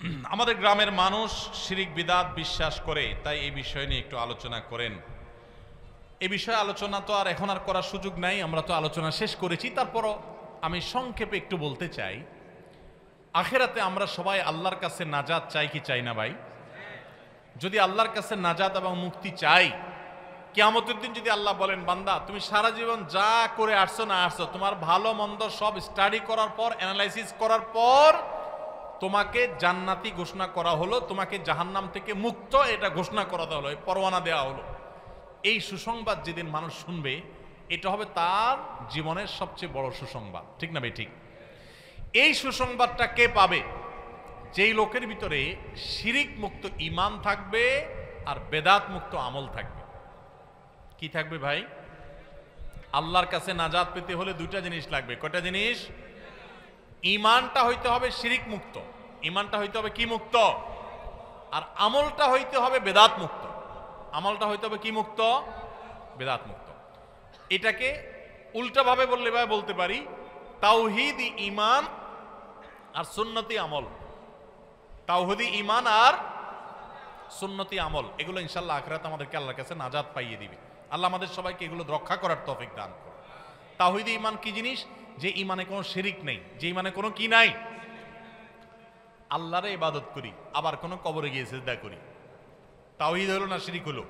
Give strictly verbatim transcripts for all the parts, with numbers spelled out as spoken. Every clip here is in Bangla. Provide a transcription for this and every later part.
আমাদের গ্রামের মানুষ শিরিক বিদআত বিশ্বাস করে, তাই এই বিষয় নিয়ে একটু আলোচনা করেন। এই বিষয়ে আলোচনা তো আর এখন আর করার সুযোগ নাই, আমরা তো আলোচনা শেষ করেছি। তারপরও আমি সংক্ষেপে একটু বলতে চাই, আখেরাতে আমরা সবাই আল্লাহর কাছে নাজাত চাই কি চাই না ভাই? যদি আল্লাহর কাছে নাজাত এবং মুক্তি চাই, কিয়ামতের দিন যদি আল্লাহ বলেন, বান্দা তুমি সারা জীবন যা করে আসছো না আসছো, তোমার ভালো মন্দ সব স্টাডি করার পর, অ্যানালাইসিস করার পর তোমাকে জান্নাতি ঘোষণা করা হলো, তোমাকে জাহান্নাম থেকে মুক্ত এটা ঘোষণা করা হলো, পরোয়ানা দেওয়া হলো। এই সুসংবাদ যেদিন মানুষ শুনবে, এটা হবে তার জীবনের সবচেয়ে বড় সুসংবাদ, ঠিক না ভাই? ঠিক। এই সুসংবাদটা কে পাবে? যেই লোকের ভিতরে শিরিক মুক্ত ঈমান থাকবে আর বেদাত মুক্ত আমল থাকবে। কি থাকবে ভাই? আল্লাহর কাছে নাজাত পেতে হলে দুইটা জিনিস লাগবে। কয়টা জিনিস? ঈমানটা হইতে হবে শিরিক মুক্ত, ঈমানটা হইতে হবে কি মুক্ত, আর আমলটা হইতে হবে বেদাত মুক্ত। আমলটা হইতে হবে কি মুক্ত? বেদাত মুক্ত। এটাকে উল্টাভাবে বললে ভাই বলতে পারি, তাওহীদি ঈমান আর সুন্নতি আমল। তাওহীদি ঈমান আর সুন্নতি আমল, এগুলো ইনশাআল্লাহ আখিরাতে আমাদেরকে আল্লাহর কাছে নাজাত পাইয়ে দিবে। আল্লাহ আমাদের সবাইকে এগুলো রক্ষা করার তৌফিক দান করুন। তাওহীদি ঈমান কি জিনিস? যে ঈমানে কোনো শিরিক নেই, যে ঈমানে কোনো কি নাই, আল্লাহরে ইবাদত করি, আবার কোনো কবরে গিয়ে সিজদা করি। তাওহীদ হলো না শিরিক হলো?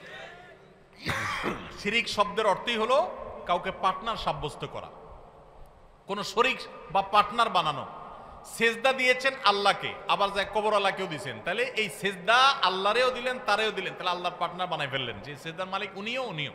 শিরিক শব্দের অর্থই হলো কাউকে পার্টনার সাব্যস্ত করা, কোনো শরীক বা পার্টনার বানানো। সেজদা দিয়েছেন আল্লাহকে, আবার যায় কবর আল্লাহকেও দিয়েছেন, তাহলে এই সেজদা আল্লাহরেও দিলেন, তারেও দিলেন, তাহলে আল্লাহর পার্টনার বানাই ফেললেন। যে সেজদার মালিক উনিও উনিও,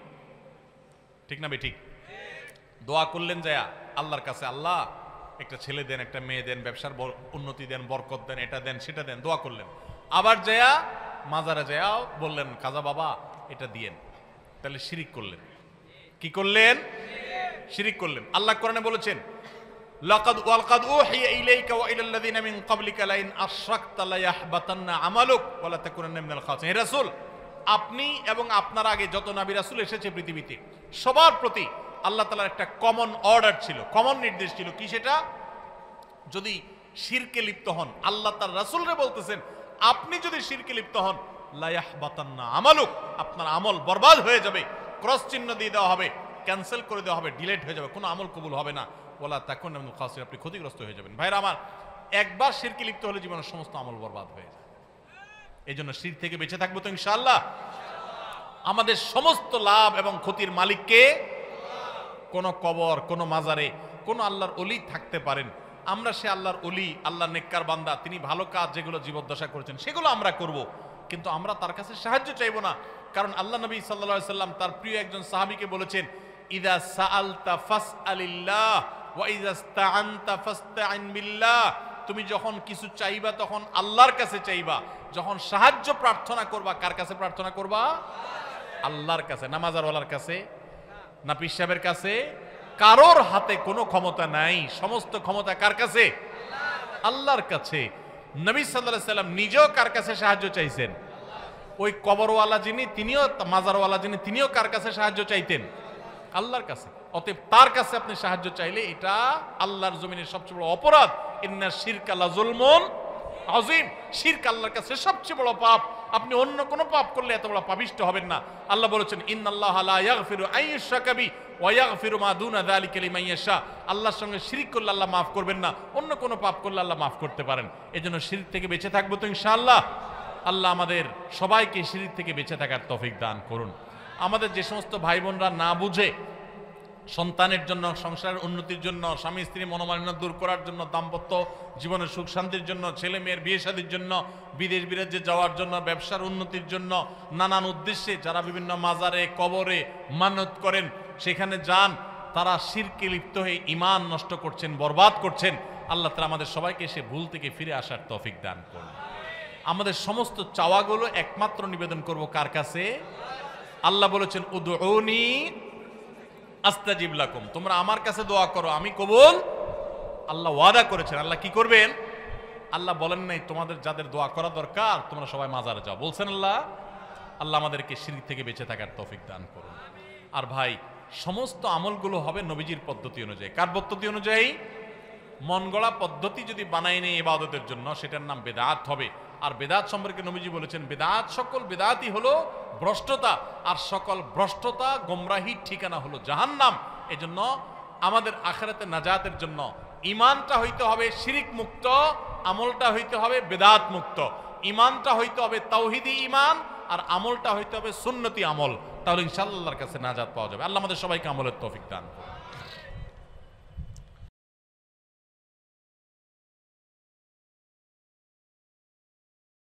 ঠিক না ভাই? ঠিক। দোয়া করলেন যায় আল্লাহর কাছে, আল্লাহ একটা ছেলে দেন, একটা মেয়ে দেন, ব্যবসার উন্নতি দেন, বরকত দেন, এটা দেন সেটা দেন, দোয়া করলেন। আবার যায়া মাজারে যায়া বললেন, কাজা বাবা এটা দিয়েন, তাহলে শিরিক করলেন। কি করলেন? শিরিক করলেন। আল্লাহ কোরআনে বলেছেন, লাকাদ ওয়ালকাদ উহিয়া ইলাইকা ওয়া ইলাল লাযিনা মিন ক্বাবলিকা লাইন আশরাকতা লায়াহবাতান্না আমালুক ওয়া লা তাকুনান্না মিনাল খাসিরিন। হে রাসূল, আপনি এবং আপনার আগে যত নবী রাসূল এসেছে পৃথিবীতে, সবার প্রতি আল্লাহ তাআলার একটা কমন অর্ডার ছিল, কমন নির্দেশ ছিল। কি সেটা? যদি শিরকে লিপ্ত হন, আল্লাহ তার রাসূলরে বলতেছেন, আপনি যদি শিরকে লিপ্ত হন, লায়াহবাতান্না আমালুক, আপনার আমল বরবাদ হয়ে যাবে, ক্রস চিহ্ন দিয়ে দেওয়া হবে, ক্যান্সেল করে দেওয়া হবে, ডিলিট হয়ে যাবে, কোনো আমল কবুল হবে না। ওয়ালা তাকুন্না মিনাল খাসিরিন, আপনি ক্ষতিগ্রস্ত হয়ে যাবেন। ভাইরা আমার, একবার শিরকে লিপ্ত হলে জীবনের সমস্ত আমল বরবাদ হয়ে যায়। এই জন্য শিরক থেকে বেঁচে থাকবো তো ইনশাআল্লাহ। আমাদের সমস্ত লাভ এবং ক্ষতির মালিককে, কোন কবর, কোন মাজারে, কোন আল্লাহর ওলি থাকতে পারেন। আমরা সে আল্লাহর ওলি, আল্লাহর নেককার বান্দা, তিনি ভালো কাজ যেগুলো জীবদ্দশা করেছেন সেগুলো আমরা করব, কিন্তু আমরা তার কাছে সাহায্য চাইবো না। কারণ আল্লাহ নবী সাল্লাল্লাহু আলাইহি সাল্লাম তার প্রিয় একজন সাহাবীকে বলেছেন, ইযা সাআলতা ফাসআলিল্লাহ ওয়া ইযা ইসতাআনতা ফাসতাইন বিল্লাহ। তুমি যখন কিছু চাইবা তখন আল্লাহর কাছে চাইবা, যখন সাহায্য প্রার্থনা করবা কার কাছে প্রার্থনা করবা? আল্লাহর কাছে। না মাজারওয়ালার কাছে, না পীর সাহেবের কাছে। কারোর হাতে কোনো ক্ষমতা নাই, সমস্ত ক্ষমতা কার কাছে? আল্লাহর কাছে। নবী সাল্লাল্লাহু আলাইহি সাল্লাম নিজেও কার কাছে সাহায্য চাইছেন? ওই কবরওয়ালা যিনি, তিনিও, মাজারওয়ালা যিনি, তিনিও কার কাছে সাহায্য চাইতেন? আল্লাহর কাছে। অতএব তার কাছে আপনি সাহায্য চাইলে এটা আল্লাহর জমিনের সবচেয়ে বড় অপরাধ। ইন্না শিরকা লাযুলমুন আযীম। শিরক আল্লাহর কাছে সবচেয়ে বড় পাপ। আপনি অন্য কোন পাপ করলে এত বড় পাপিষ্ট হবেন না। আল্লাহ বলেছেন, ইন্নাল্লাহা লা ইয়াগফিরু আন ইউশরাকা বিহি ওয়া ইয়াগফিরু মা দুনা যালিকা লিমান ইয়াশা। আল্লাহর সঙ্গে শিরক করলে আল্লাহ মাফ করবেন না, অন্য কোন পাপ করলে আল্লাহ মাফ করতে পারেন। এজন্য শিরক থেকে বেঁচে থাকবো তো ইনশাআল্লাহ। আল্লাহ আমাদের সবাইকে শিরক থেকে বেঁচে থাকার তৌফিক দান করুন। আমাদের যে সমস্ত ভাই বোনরা না বুঝে সন্তানের জন্য, সংসারের উন্নতির জন্য, স্বামী স্ত্রী মনোমালিন্য দূর করার জন্য, দাম্পত্য জীবনের সুখ শান্তির জন্য, ছেলে মেয়ের বিয়ে শাদীর জন্য, বিদেশ বিরাজ্যে যাওয়ার জন্য, ব্যবসার উন্নতির জন্য, নানান উদ্দেশ্যে যারা বিভিন্ন মাজারে, কবরে মানত করেন, সেখানে যান, তারা শিরকে লিপ্ত হয়ে ঈমান নষ্ট করছেন, বরবাদ করছেন। আল্লাহ তাআলা আমাদের সবাইকে সে ভুল থেকে ফিরে আসার তৌফিক দান করুন। আমাদের সমস্ত চাওয়াগুলো একমাত্র নিবেদন করব কার কাছে? আল্লাহ বলেছেন, উদউনি আস্তাজিব লাকুম, তোমরা আমার কাছে দোয়া করো, আমি কবুল। আল্লাহ ওয়াদা করেছেন। আল্লাহ কি করবেন? আল্লাহ বলেন নাই তোমাদের যাদের দোয়া করা দরকার তোমরা সবাই মাজারে যাও, বলছেন আল্লাহ। আল্লাহ আমাদেরকে শিরক থেকে বেঁচে থাকার তৌফিক দান করুন। আর ভাই, সমস্ত আমলগুলো হবে নবীজির পদ্ধতি অনুযায়ী। কার পদ্ধতি অনুযায়ী? মন গড়া পদ্ধতি যদি বানাই নেই ইবাদতের জন্য, সেটার নাম বেদাত হবে। আর বেদাত সম্পর্কে নবীজি বলেছেন, বেদাত সকল বেদাতই হলো ভ্রষ্টতা, আর সকল ভ্রষ্টতা গোমরাহির ঠিকানা হলো জাহান্নাম। এজন্য আমাদের আখিরাতে নাজাতের জন্য ইমানটা হইতে হবে শিরিক মুক্ত, আমলটা হইতে হবে বেদাত মুক্ত। ইমানটা হইতে হবে তাওহীদি ইমান, আর আমলটা হইতে হবে সুন্নতি আমল। তাহলে ইনশাআল্লাহ আল্লাহর কাছে নাজাত পাওয়া যাবে। আল্লাহ আমাদের সবাইকে আমলের তৌফিক দান করুন।